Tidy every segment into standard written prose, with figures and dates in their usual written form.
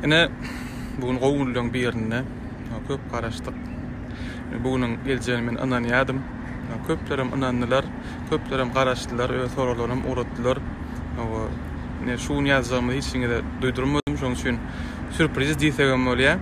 Ine bugün gowuldyň birine köp garaşdyk. Bugynyň geljeğini men ananýadym. Köplerim anandylar, köplerim garaşdylar, öz soralaryny uratdylar. Ne şunu ýazgymy hiç kiňe de duýdurmadym, şoň üçin sürpriz diýsegem bolýar.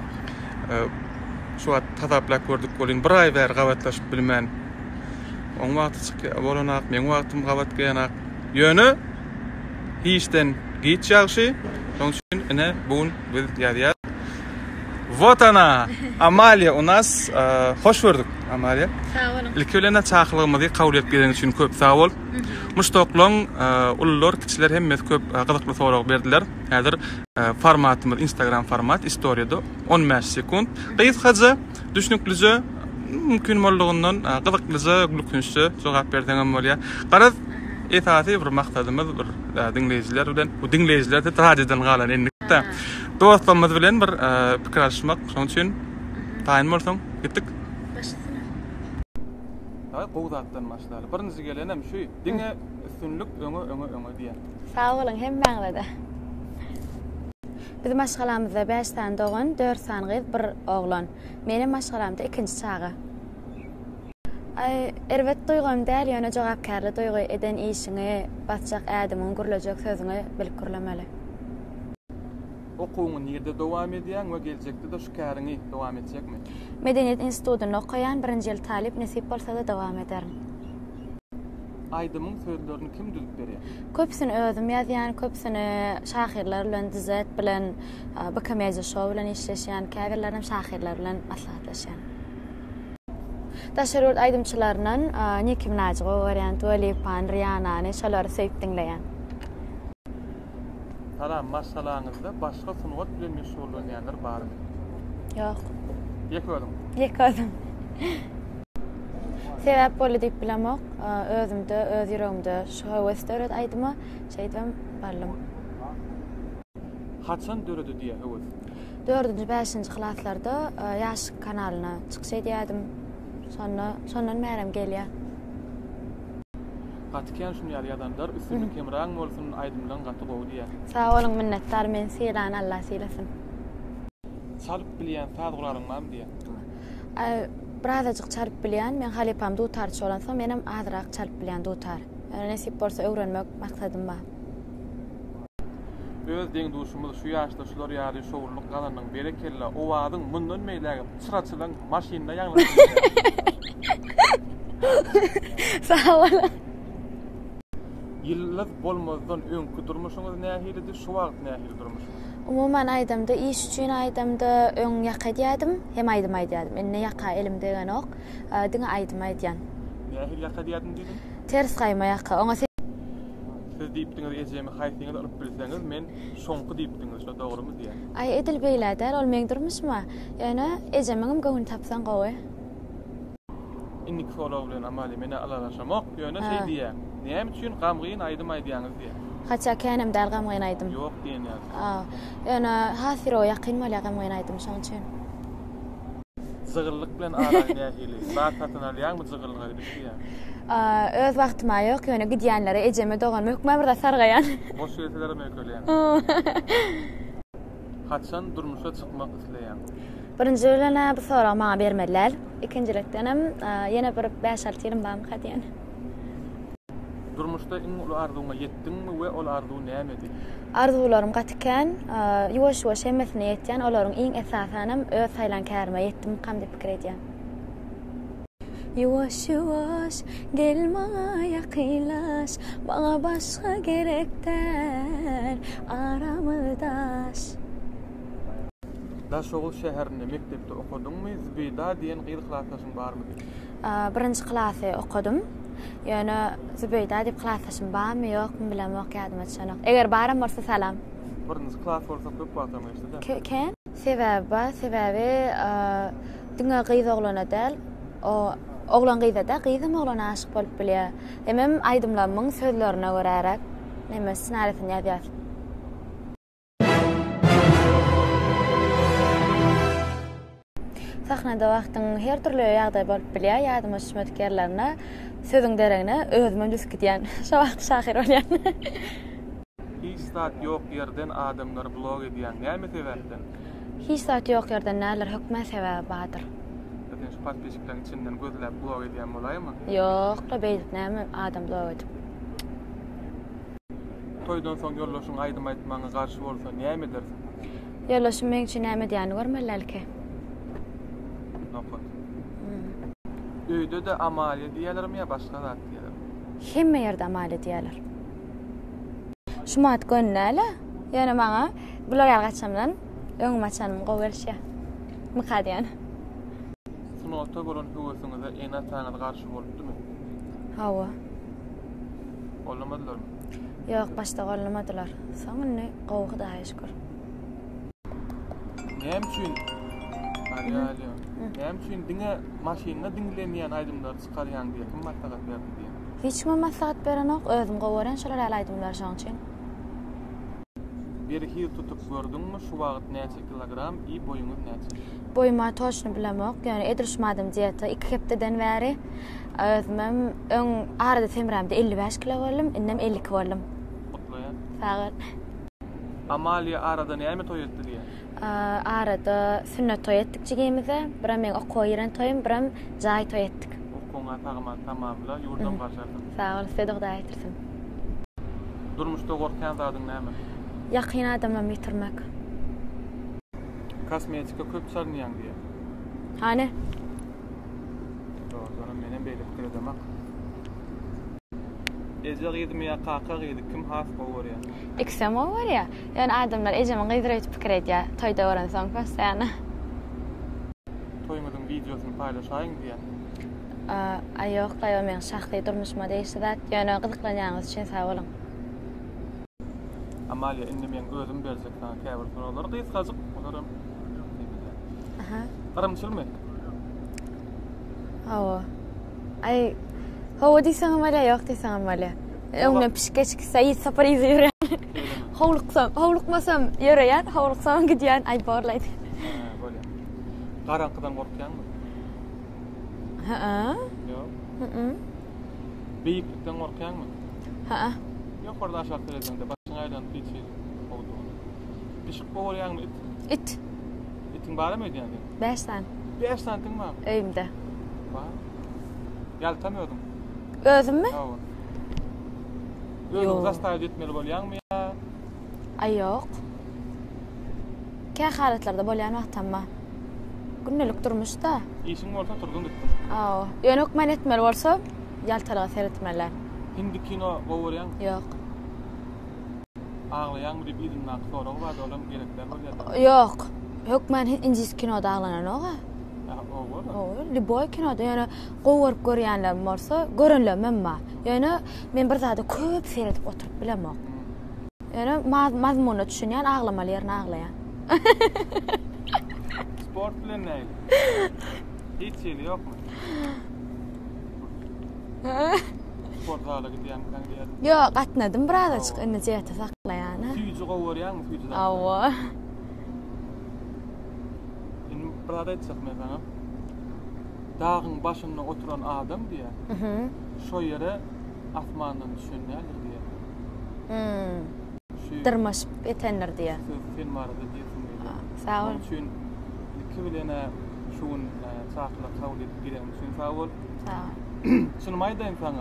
Şu tataplak gördük bolyn bir ay ber gawatlaşyp bilmän. Oň wagty bolanak, men wagtym gawat gelýän. Ýöne hiçden git ýagşy. Şoň üçin ine bugün biz ýa-ýa. Вот она, Амалия у нас. Hoş gördük Амалия. Sağ olun. İlkölene çağrılygymyzy kabul etdiňiz üçin köp sağ ol. Muştoklan ullar kiçiler hemmet köp gyzykly sorak berdiler. Häzir formatymyz Instagram format, istoriýada 15 sekund. Gysgaça, düşnüklice mümkin boldugyndan gyzyklyca glükünçe jogap berdiňem bolýar. Garaz esasy bir maksatymyz bir dinleýijiler bilen, bu dinleýijiler de radiodan galan endikde. Dostlarymyz bilen bir pikir alşmak, şoň üçin taýyn bolsaň gitdik. Başlasana. Ay gowdatdan başlaýar. Birinji gelenem şu diňe üstünlük öňe diýen. Sağ olun hemmeňle de. Biz maşgalamyzda 5 tane dogan, 4 tane gyz, 1 oglan. Menim maşgalamda 2-nji çagy. Erwet duýgam däl, ýöne jogapkärli duýgy eden işiňi batjak ädimiň gürlejek sözüňi bilip gürlemeli. Okuwyň ýerde dowam edýän we geljekde de şu käriňi dowam etjekmi? Medeniýet institutyny okaýan 1-nji ýyl talip nesip bolsa da dowam ederim. Aýdymyň sözlerini kim düzüp berýär? Köpsini özüm ýazýan, köpsini şahyrlar bilen, dizet bilen, Bakameja şow bilen işleşýän, käbirlerim şahyrlar bilen maslahatlaşýan. Taşeruat aydymçylarynyň Nicki Minaj, Oriant, Dua Lipa, Rihanna, şolary söýüp dinleýän. Salam, maşgalaňyzda başga sunwat bilen meşgullanýanlar barmy? Ýok. Ýekdim. Sebäp bolu diýip bilemok, özümde, öz ýüregimde şu hewes döret aýdyma, şeýdem barlym. Haçan döredi diýe hewes? 4-nji, 5-nji klaslarda ýaş kanalyna çykşy edýärdim. Sondan merem gelýär. Gatykän şunu ýalyadandar, üstünlük kemraň bolsun aýdymdan gaty gowy diýär. Sağ olun, minnetdar, men seýlan Allah seýlesin. Çalyp bilýän saglaryň barmy diýär? Birazajyk çalyp bilýän, men halypam dutarçy bolansa, menem azrak çalyp bilýän dutar. Nesip bolsa öwrenmek maksadym bar. Öz deň duşumyz şu ýaşda şular ýaly şowluk galanyň berekelle owadyň mundan meýläge çyraçylan maşynda ýaňlaýar. Sağ olun. Ýyllar bolmazdan öňkü durmuşyňyz nähilidir, şu wagt nähili durmuşyňyz? Umuman aýdymda iş üçin aýdymda öň ýaka edýärdim, hem aýdym aýdýardim. Enne ýaka elimde gene ok, diňe aýdym aýdýan. Nähili ýaka edýärdim diýdin? Ters gaýma ýaka. Oňa siz diýipdiňiz ejemi haýsyňyz alyp bilseňiz, men şoňky diýipdiňiz, şo dogrymy diýär? Ay edil beýläder, ol meň durmuşma. Ýöne ejemiňim göwün tapsan gowy. Innik soraw bilen Amaly meni alalaşamak, ýöne şey diýär. Näme üçin gamgyn aýdym aýdýaňyz diýär? Haça känem däl gamgyn aýdym. Ýok diýen ýaly. Ýöne hasir o ýakyn bolýar gamgyn aýdym şoň üçin. Zygyrlyk bilen aragy nähili? Saat satynalýarmy zygyrlyga diýär? Öz wagtyma ýok, ýöne gidýänlere ejeme dogan mökme birde sargaýan. Boş ýerlere mökölýän. Haçan durmuşa çykmak isleýän? Birinji ýylana bu soragy maňa bermediler. Ikinjilikdenem ýene bir 5-6 ýylim barmy hadýan. Durmuşda iň ulu arzuňa ýetdiňmi we ol arzuw nämedir? Arzuwlarym gatykän, ýuwaş-ýuwaş hemmesine ýetýän, olaryň iň esasanam öz saýlankärime ýetdim kam diýip pikir edýän. Ýuwaş-ýuwaş gel maňa ýakynlaş, maňa başga gerekder aramyzdaş. Daşoğul şäherinde mektepde okudyňmy? Zübeyda diýen gyz klasasyň barmy? 1-nji klasy okudum. Ýöne Zübeyda diýip klasasyň barmy ýokmy bilemok ýadyma düşenok. Eger barym bolsa salam. 1-nji klas bolsa köp wagtamy işte. Ken? Sebebi diňe gyz oglana däl, o oglan gyza da gyzym oglana aşyk bolup bilýär. Hemem aýdymlarymyň sözlerine görärek neme ssenariýasyny ýazýar. Sahnada wagtyň her türlü ýagdaý bolup bilýär, ýadyma düşmedik ýerlerine sözüň deregine özüme düzgüdýän. Şo wagt şahyr bolýan. Hiç zat yok yerden adamlar blog ediyen näme sebäpden? Hiç saat yok yerden näler hökme sebäbi bardyr. Zaten şu patpeşiklerin içinden gözläp blog ediyen bolaymy? Yok, da beýlik näme adam blog edip. Toydan soň ýollaşyň aýdym aýtmaňa garşy bolsa näme dersin? Ýollaşyň meň üçin näme diýeni görmellerki. Nokot. Öýde de amaliýe diýerlermi ýa başga zat diýerlermi? Hemme ýerde amaliýe diýerler. Şumat gönnäle, ýöne maňa bular ýalgaçamdan öňüm açanymy gowy Mıka diýen. Sunota bolan höwesiňizde ene taňyz garşy bolupdymy? Hawa. Olamadylarmy? Yok, başta gollamadylar. Soňra gowgy da şükür. Näme üçin? Näme üçin diňe maşyna diňlenýän aýdymlar çykarýan diýip kim maslahat berdi diýen? Hiç kim maslahat beren ok, özüm gowran şolar aýdymlar şoň üçin. Bir hil tutup gördüňmi şu wagt näçe kilogram i boýuňyz näçe? Boýuma toşny bilemok, ýani edişmadym diýete 2 hepdeden bäri özüm öň arada temramda 55 kilo boldum, innem 50 boldum. Gutlaýan. Faqat Amaliýe arada näme toý etdi diýen? Arada sünnet toý etdik jigemize, biram men okoýran toýum, biram jaý toý etdik. Okuňa tamamla ýurdam garşardym. Sağ ol, sedog da aýtyrsyň. Durmuşda gorkan zadyň näme? Ýakyn adamla bitirmek. Kosmetika köp sarnýan diýe. Hani? Doğru, menen beýle pikir edemek. Eje gydym ýa kaka gydy kim has gowarýar? Eksem var ya. Yani adamlar ejemi gydyryp pikir edýär. Toýda boran soň fasana. Toýuňyzyň videosyny paýlaşaýyn diýen. Aýok, gaýa men şahsy durmuşma diýişdiler. Ýöne gyzyklanýaňyz üçin sag bolun. Amaliýe indi men özüm bersek sana käbir soralar gysgazyk olaram. Aha. Garamçylmy? Hawa. Ay, hawa diýsen amala ýok diýsen amala. Öňe pişkeçki Saýid Sapariz ýören. Howlukmasam ýöreýän, howluksam gidýän ay barlaýdy. Bolýar. Garankydan gorkýanmy? Ha? Ýok. Beýiklikden gorkýanmy? Ha. Ýok, orada aşağı televizionda başyňa aýlanyp geçýär. Pişik bolýanmy? It. Itiň barmy diýende? 5 tane. 5 santim var. Öýümde. Var. Ýaltamýardym. Özümmi? Hawa. Özüm zastaýy etmeli bolýanmy ýa? Ay ýok. Kä halatlarda bolýan wagtama. Günnelik durmuşda. İşiň bolsa turdun gitdim. Ýöne okman etmeli bolsa, ýaltalaga seretmeler. Hindi kino gowarýan? Ýok. Aglaýanmy diýip ýa-da soragy bar, olam gerekler bolýar. Ýok. Hökmen injis kinoda aglanan oga. Liboy kinoda ýöne gowaryp görýänler bolsa, görenler memma. Ýöne men bir zada köp seretip oturup bilemok. Ýöne mazmuny düşünýän aglamaly ýerine aglaýan. Sport bilen näme? Hiç ýeli ýokmy? Sport zala gidýän kandyýar. Ýok, gatnadym birazajyk indi jeta saklaýan. Süýji gowarýanmy? Süýji. Awa. Brada etsek men sana. Dağın başında oturan adam diye. Şo ýere asmandan düşünýär diye. Dırmaşyp etenler diye. Sen marada diýsin. Sağ ol. Şun iki bilene şun çaqla kabul edip giren şun sağ ol. Sağ ol. Şunu maýdan sana.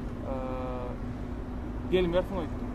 Gelmersiň öýtdim.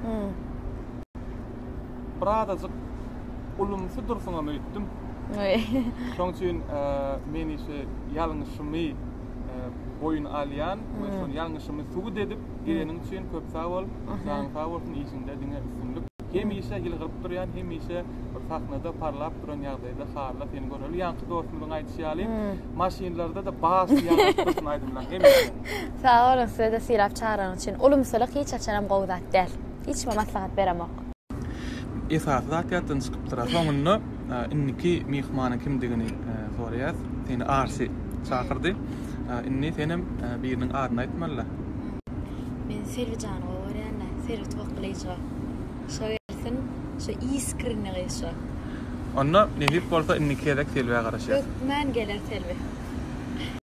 Bradazyk ulumsy dursuňa öýtdim. Şoň üçin men ise ýalňyşymy boyun alýan, we şol ýalňyşymy suwd edip girenin üçin köp sag bol. Sağ bolsun işinde diňe üstünlük. Hem ise ýylgyryp durýan, hem ise bir sahnada parlap duran ýagdaýda harla seni göreli. Ýanky dostumyň aýdýaly, maşinlarda da bas ýagdaýlar aýdymlar. Hem ise. Sağ olun, size de silap çağıran için. Ulumsylyk hiç açanam gowdat däl. Hiç maslahat beremok. Esas zat ýatdan çykyp durar. Soňunda inniki mihmany kimdigini soraýar. Seni arsy çakyrdy. Inni senem biriniň adyny aýtmaly. Men Selvijan gowarýan, Selvi toklyjy. Şo ýersin, şo iskrinny şo. Onda nähip bolsa inniki edek Selviýe garaşýar. Men geler Selvi.